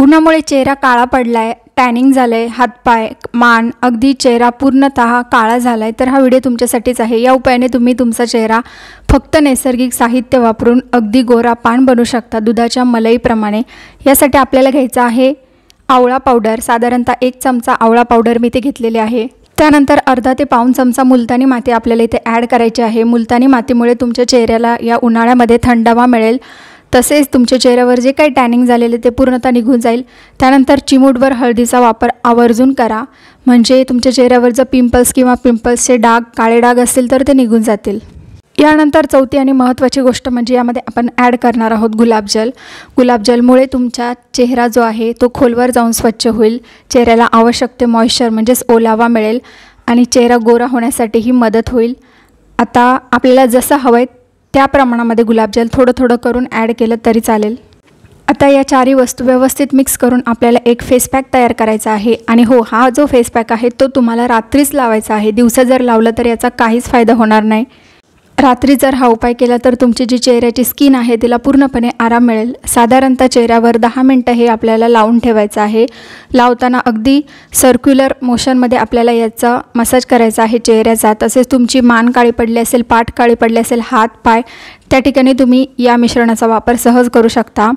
उन्हामुळे चेहरा काळा पडलाय, टॅनिंग झालंय, हातपाय, मान, अगदी चेहरा पूर्णतः काळा झालाय, तर हा व्हिडिओ तुमच्यासाठीच आहे। या उपायाने तुम्ही तुमचा चेहरा फक्त नैसर्गिक साहित्य वापरून अगदी गोरा पान बनवू शकता, दुधाच्या मलईप्रमाणे। यासाठी आपल्याला घ्यायचा आहे आवळा पावडर, साधारणतः 1 चमचा आवळा पावडर मी इथे घेतलेले आहे। त्यानंतर अर्धा ते पाऊण चमचा मुलतानी माती आपल्याला इथे ॲड करायची आहे। मुलतानी मातीमुळे तुमच्या चेहऱ्याला या उन्हाळ्यामध्ये थंडावा मिळेल, तसेच तुमच्या चेहऱ्यावर जे काही टॅनिंग झालेले ते पूर्णतः निघून जाईल। त्यानंतर चिमूटभर हळदीचा वापर आवर्जून करा, म्हणजे तुमच्या चेहऱ्यावर जर पिंपल्स किंवा पिंपल्सचे डाग, काळे डाग असतील तर ते निघून जातील। यानंतर चौथी आणि महत्त्वाची गोष्ट म्हणजे यामध्ये आपण ॲड करणार आहोत गुलाबजल। गुलाबजलमुळे तुमचा चेहरा जो आहे तो खोलवर जाऊन स्वच्छ होईल, चेहऱ्याला आवश्यक ते मॉइश्चर म्हणजेच ओलावा मिळेल आणि चेहरा गोरा होण्यासाठीही मदत होईल। आता आपल्याला जसं हवं आहे त्या प्रमाणामध्ये गुलाबजल थोडं थोडं करून ॲड केलं तरी चालेल। आता या चारही वस्तू व्यवस्थित मिक्स करून आपल्याला एक फेस पॅक तयार करायचा आहे। आणि हो, हा जो फेस पॅक आहे तो तुम्हाला रात्रीच लावायचा आहे, दिवसा जर लावलं तर याचा काहीच फायदा होणार नाही। रात्री जर हा उपाय केला तर तुमची जी चेहऱ्याची स्किन आहे तिला पूर्णपणे आराम मिळेल। साधारणतः चेहऱ्यावर 10 मिनिटं हे आपल्याला लावून ठेवायचं आहे। लावताना अगदी सर्क्युलर मोशनमध्ये आपल्याला याचा मसाज करायचा आहे चेहऱ्याचा। तसेच तुमची मान काळी पडली असेल, पाठ काळी पडली असेल, हात पाय, त्या ठिकाणी तुम्ही या मिश्रणाचा वापर सहज करू शकता।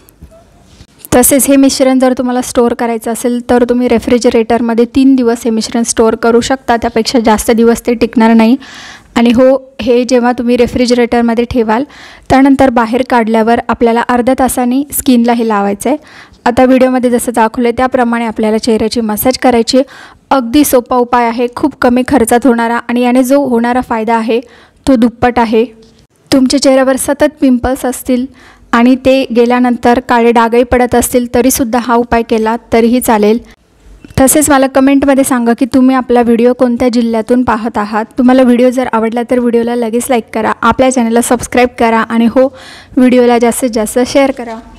तसेच हे मिश्रण जर तुम्हाला स्टोअर करायचं असेल तर तुम्ही रेफ्रिजरेटरमध्ये 3 दिवस हे मिश्रण स्टोअर करू शकता, त्यापेक्षा जास्त दिवस ते टिकणार नाही। आणि हो, हे जेव्हा तुम्ही रेफ्रिजरेटरमध्ये ठेवाल त्यानंतर बाहेर काढल्यावर आपल्याला अर्ध्या तासाने स्किनला हे लावायचं आहे। आता व्हिडिओमध्ये जसं दाखवलं आहे त्याप्रमाणे आपल्याला चेहऱ्याची मसाज करायची। अगदी सोपा उपाय आहे, खूप कमी खर्चात होणारा, आणि याने जो होणारा फायदा आहे तो दुप्पट आहे। तुमच्या चेहऱ्यावर सतत पिंपल्स असतील आणि ते गेल्यानंतर काळे डागही पडत असतील तरीसुद्धा हा उपाय केला तरीही चालेल। तसेच मला कमेंटमध्ये सांगा की तुम्ही आपला व्हिडिओ कोणत्या जिल्ह्यातून पाहत आहात। तुम्हाला व्हिडिओ जर आवडला तर व्हिडिओला लगेच लाईक करा, आपल्या चॅनलला सबस्क्राईब करा आणि हो, व्हिडिओला जास्तीत जास्त शेअर करा।